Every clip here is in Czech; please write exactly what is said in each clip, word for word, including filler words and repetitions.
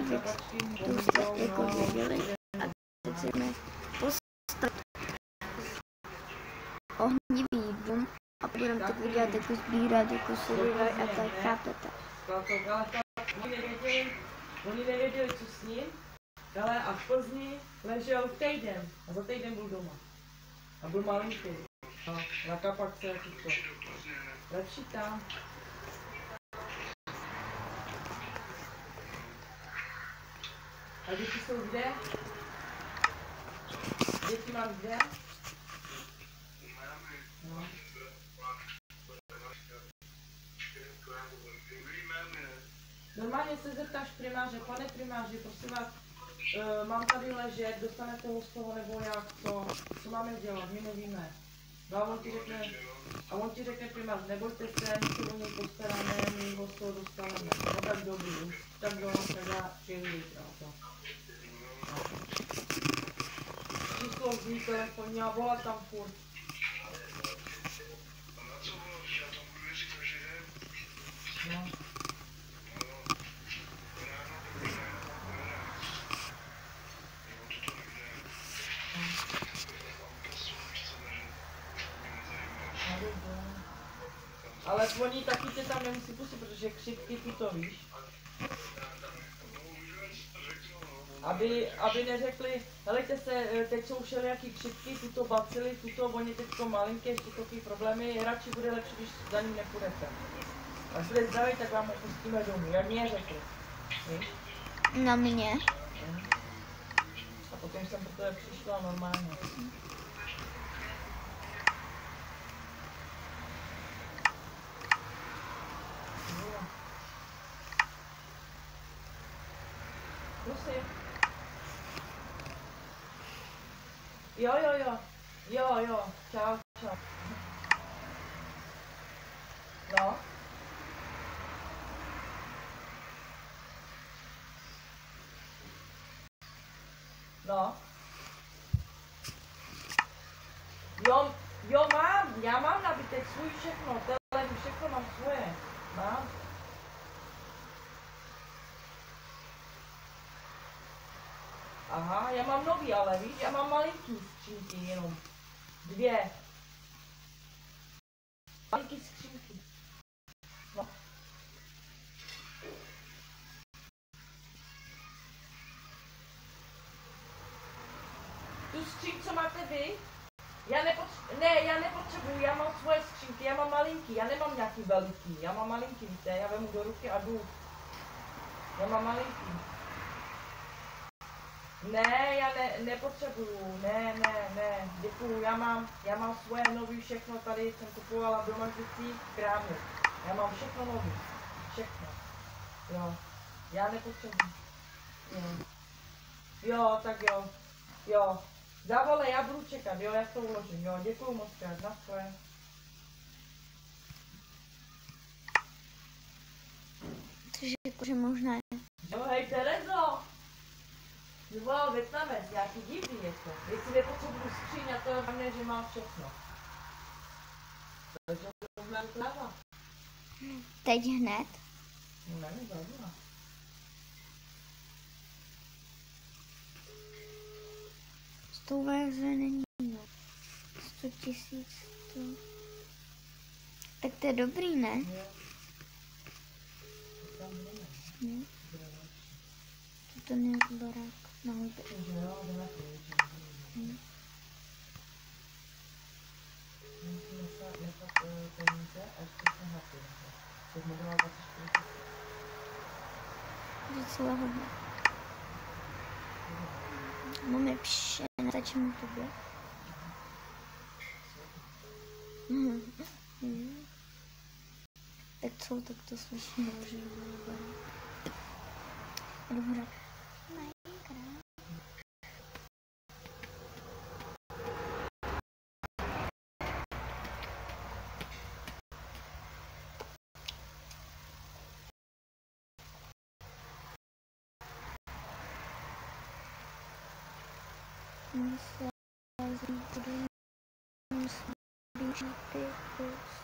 grafik, tu jste jako věděli. A teď si jdeme postavit ohnivý dům a budeme tak udělat jako sbírat, jako survival a tak, chápete. Oni nevěděli, co s ním, ale a v Plzni ležel týden a za týden byl doma. A byl malinký. A na kapakce jako to. Lepší tam. A děti jsou kde? Děti mám kde? No. Normálně se zeptáš primáře, pane primáři, prosím vás, uh, mám tady ležet, dostanete ho z toho nebo jak, co, co máme dělat, my nevíme. No a on ti řekne, a on ti řekne primář, nebojte se, my se o něj postaráme, my ho z toho dostaneme. No tak dobrý, už tak do nás teda přijeli a to. Číslo zní telefonní a volá tam furt. No. Ale oni taky tě tam nemusí pustit, protože křipky ty to víš. Aby, aby neřekli, helejte se, teď jsou všelijaký křipky, tuto bacily, tuto, oni teďko malinké, ještě takový problémy, radši bude lepší, když za ním nepůjdete. Až bude zdravý, tak vám ho pustíme domů, jak mě řekli. Víš? Na mě? A potom jsem pro tebe přišla normálně. Prosím. Jo, jo, jo. Jo, jo. Čau, čau. No. No. Jo, jo mám. Já mám nabitek svůj všechno. Telefon, všechno mám svoje. Mám. Aha, já mám nový, ale víš, já mám malinký skřínky jenom. Dvě. Malinký skřínky. No. Tu skříň, co máte vy? Já nepotřebuji, ne, já nepotřebuji, já mám svoje skřínky, já mám malinký, já nemám nějaký veliký, já mám malinký, víte, já vemu do ruky a jdu. Já mám malinký. Ne, já ne, nepotřebuju, ne, ne, ne, děkuju, já mám, já mám svoje nový všechno, tady jsem kupovala doma vždycky v krámě. Já mám všechno nový, všechno, jo, já nepotřebuju, jo, jo, tak jo, jo, zavolej, já budu čekat, jo, já to uložím, jo, děkuju moc krát, na svoje. Takže jakože možná je. Jo, hej Terezo! Zvolal Větnamec, nějaký divný je to. Jestli nepotřebuju skříň a to je hlavně, že mám všechno. Takže možná to dává. Teď hned? No nevím, zajímá. S tou verze není, no. Sto tisíc, to... Tak to je dobrý, ne? Jo. To tam jdeme. Ne? To není barák. No, to... Jo, jdeme pryč. Hmm. Musíme se nechat peníze a ještě se napít. Teď mi dala dvacet čtyři. Docela hodně. Máme pše, natačím tobě. Tak co, tak to slyším, že bude. Dobré. Musím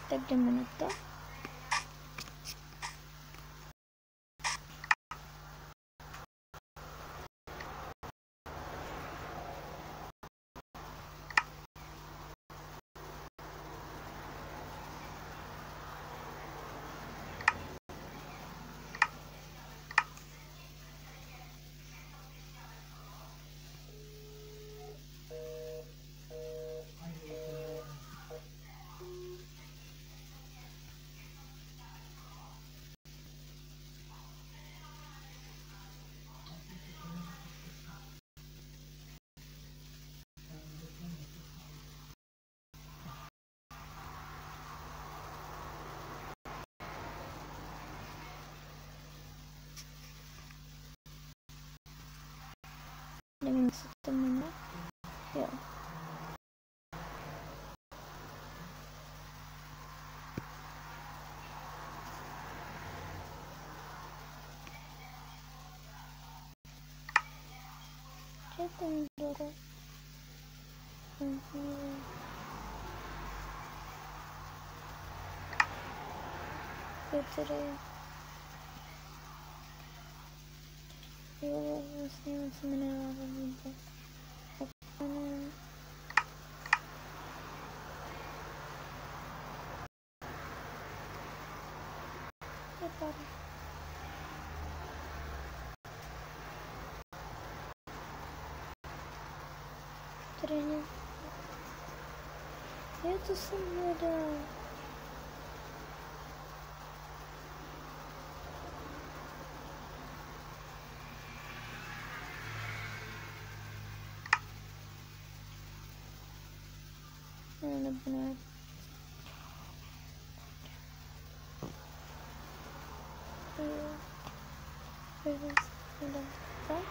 Tak jdeme na to. Nevím, jestli to jmenuje. Jo. Kde je ten dole? Mhm. Jo, tady je. Jo, vlastně on se jmenuje Lava vůbec. Opane. Je tady. Tady je. Jo, to jsem hledal. No, nebo ne. Jo. Jo, jo, tak.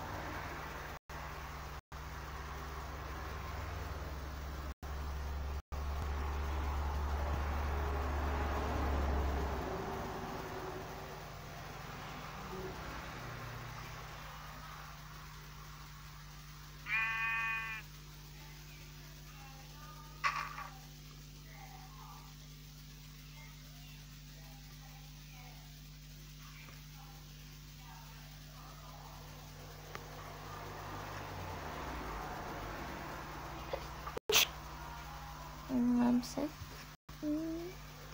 Mám se. Hmm.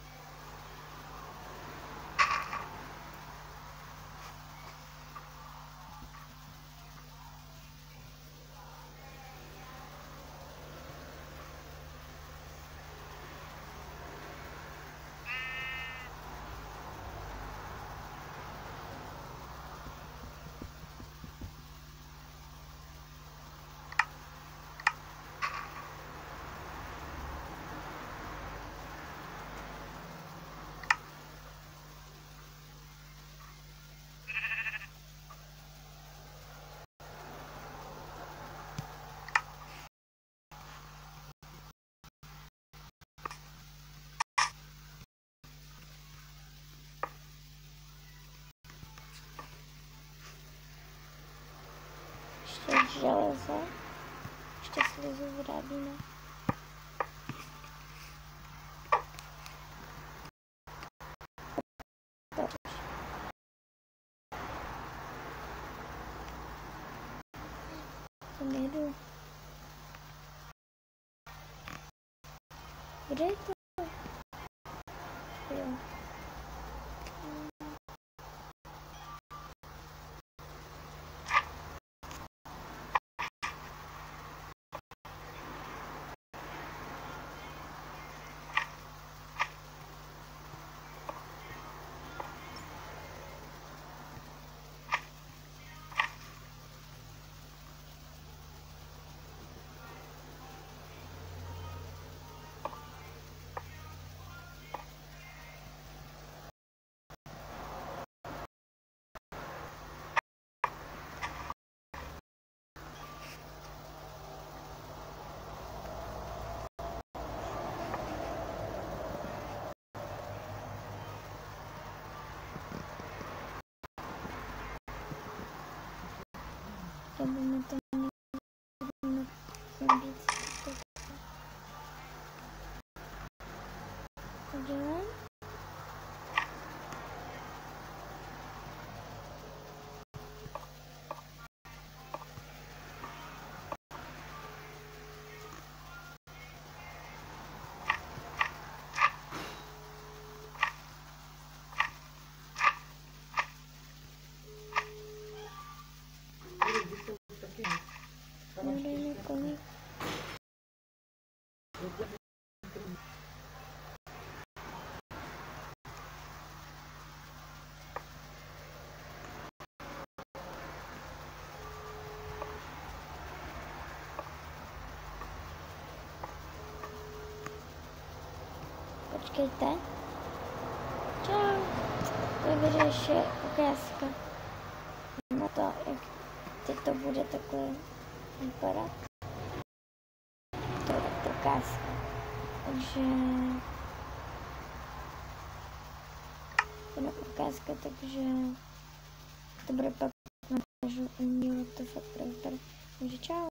Ještě železo. Ještě slizu vyrábíme. To nejdu. Kde je to? Jo. Budeme to mít víc. Počkejte. Čau. To vyřeší ukázka. No to, jak teď to bude takhle vypadat. To je ukázka. Takže to je ukázka, takže to bude pak montážu umělo to fakt vypadat. Takže čau.